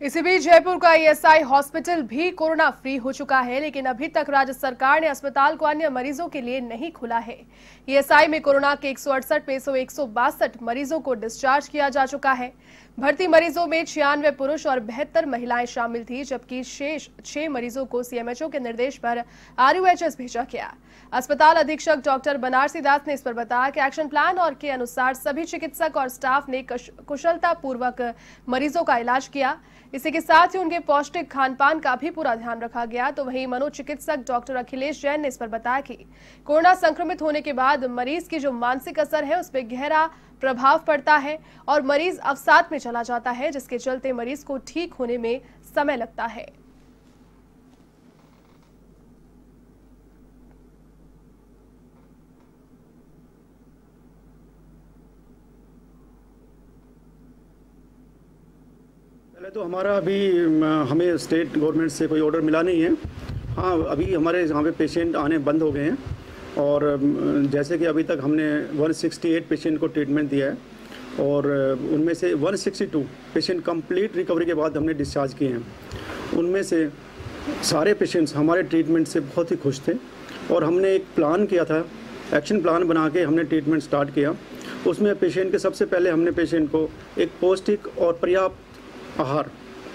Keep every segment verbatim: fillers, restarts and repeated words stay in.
इसी बीच जयपुर का ईएसआई हॉस्पिटल भी कोरोना फ्री हो चुका है, लेकिन अभी तक राज्य सरकार ने अस्पताल को अन्य मरीजों के लिए नहीं खोला है। ईएसआई में कोरोना के एक सौ अड़सठ में से एक सौ बासठ मरीजों को डिस्चार्ज किया जा चुका है। भर्ती मरीजों में छियानवे पुरुष और बहत्तर महिलाएं शामिल थी, जबकि शेष छह मरीजों को सीएमएचओ के निर्देश पर आरयूएचएस भेजा गया। अस्पताल अधीक्षक डॉक्टर बनारसी दास ने इस पर बताया कि एक्शन प्लान और के अनुसार सभी चिकित्सक और स्टाफ ने कुशलता पूर्वक मरीजों का इलाज किया। इसी के साथ ही उनके पौष्टिक खान पान का भी पूरा ध्यान रखा गया। तो वहीं मनोचिकित्सक डॉक्टर अखिलेश जैन ने इस पर बताया कि कोरोना संक्रमित होने के बाद मरीज की जो मानसिक असर है उस पर गहरा प्रभाव पड़ता है और मरीज अवसाद में चला जाता है, जिसके चलते मरीज को ठीक होने में समय लगता है। पहले तो हमारा अभी हमें स्टेट गवर्नमेंट से कोई ऑर्डर मिला नहीं है। हाँ, अभी हमारे यहाँ पे पेशेंट आने बंद हो गए हैं और जैसे कि अभी तक हमने एक सौ अड़सठ पेशेंट को ट्रीटमेंट दिया है और उनमें से एक सौ बासठ पेशेंट कंप्लीट रिकवरी के बाद हमने डिस्चार्ज किए हैं। उनमें से सारे पेशेंट्स हमारे ट्रीटमेंट से बहुत ही खुश थे और हमने एक प्लान किया था, एक्शन प्लान बना के हमने ट्रीटमेंट स्टार्ट किया। उसमें पेशेंट के सबसे पहले हमने पेशेंट को एक पौष्टिक और पर्याप्त आहार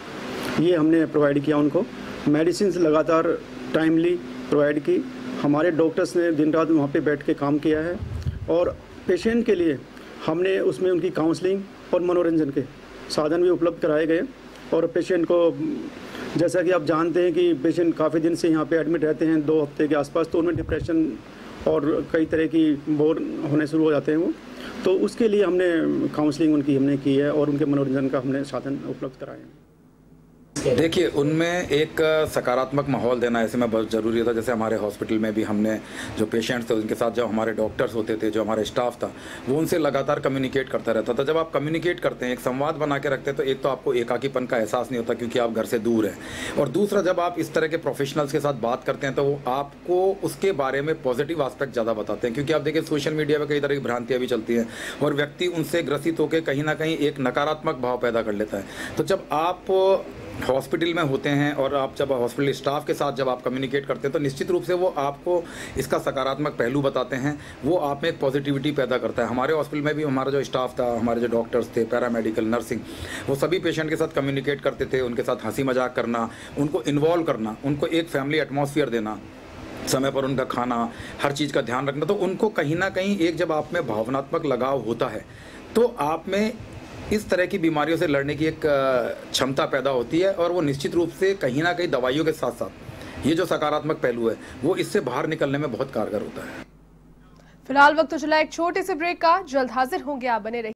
ये हमने प्रोवाइड किया, उनको मेडिसिन लगातार टाइमली प्रोवाइड की। हमारे डॉक्टर्स ने दिन रात वहाँ पे बैठ के काम किया है और पेशेंट के लिए हमने उसमें उनकी काउंसलिंग और मनोरंजन के साधन भी उपलब्ध कराए गए। और पेशेंट को, जैसा कि आप जानते हैं कि पेशेंट काफ़ी दिन से यहाँ पे एडमिट रहते हैं, दो हफ्ते के आसपास, तो उनमें डिप्रेशन और कई तरह की बोर होने शुरू हो जाते हैं वो, तो उसके लिए हमने काउंसलिंग उनकी हमने की है और उनके मनोरंजन का हमने साधन उपलब्ध कराए हैं। देखिए, उनमें एक सकारात्मक माहौल देना ऐसे में बहुत ज़रूरी होता है। जैसे हमारे हॉस्पिटल में भी हमने जो पेशेंट्स थे उनके साथ जो हमारे डॉक्टर्स होते थे, जो हमारे स्टाफ था, वो उनसे लगातार कम्युनिकेट करता रहता था। जब आप कम्युनिकेट करते हैं, एक संवाद बना के रखते हैं, तो एक तो आपको एकाकीपन का एहसास नहीं होता क्योंकि आप घर से दूर हैं, और दूसरा जब आप इस तरह के प्रोफेशनल्स के साथ बात करते हैं तो वो आपको उसके बारे में पॉजिटिव आस्पेक्ट ज़्यादा बताते हैं। क्योंकि आप देखिए, सोशल मीडिया पर कई तरह की भ्रांतियाँ भी चलती हैं और व्यक्ति उनसे ग्रसित होकर कहीं ना कहीं एक नकारात्मक भाव पैदा कर लेता है। तो जब आप हॉस्पिटल में होते हैं और आप जब हॉस्पिटल स्टाफ के साथ जब आप कम्युनिकेट करते हैं तो निश्चित रूप से वो आपको इसका सकारात्मक पहलू बताते हैं, वो आप में एक पॉजिटिविटी पैदा करता है। हमारे हॉस्पिटल में भी हमारा जो स्टाफ था, हमारे जो डॉक्टर्स थे, पैरामेडिकल, नर्सिंग, वो सभी पेशेंट के साथ कम्युनिकेट करते थे, उनके साथ हंसी मजाक करना, उनको इन्वॉल्व करना, उनको एक फैमिली एटमॉस्फेयर देना, समय पर उनका खाना, हर चीज़ का ध्यान रखना। तो उनको कहीं ना कहीं एक जब आप में भावनात्मक लगाव होता है तो आप में इस तरह की बीमारियों से लड़ने की एक क्षमता पैदा होती है और वो निश्चित रूप से कहीं ना कहीं दवाइयों के साथ साथ ये जो सकारात्मक पहलू है वो इससे बाहर निकलने में बहुत कारगर होता है। फिलहाल वक्त तो चला एक छोटे से ब्रेक का, जल्द हाजिर होंगे, आप बने रहिए।